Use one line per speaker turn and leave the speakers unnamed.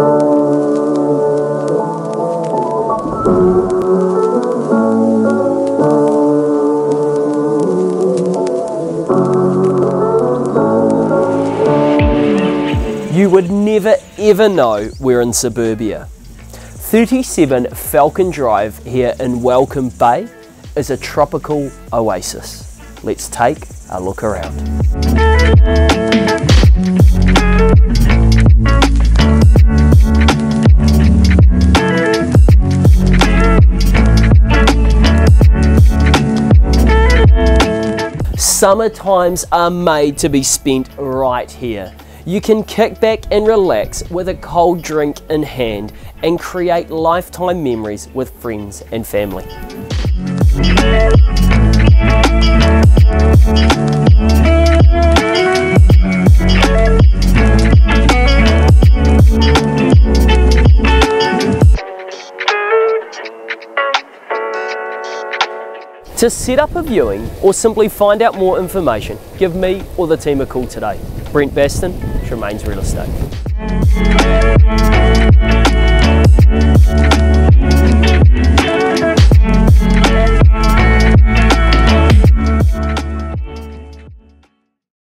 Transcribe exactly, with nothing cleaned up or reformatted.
You would never ever know we're in suburbia. thirty-seven Falcon Drive here in Welcome Bay is a tropical oasis. Let's take a look around. Summer times are made to be spent right here. You can kick back and relax with a cold drink in hand and create lifetime memories with friends and family. To set up a viewing or simply find out more information, give me or the team a call today. Brent Baston, Tremaines Real Estate.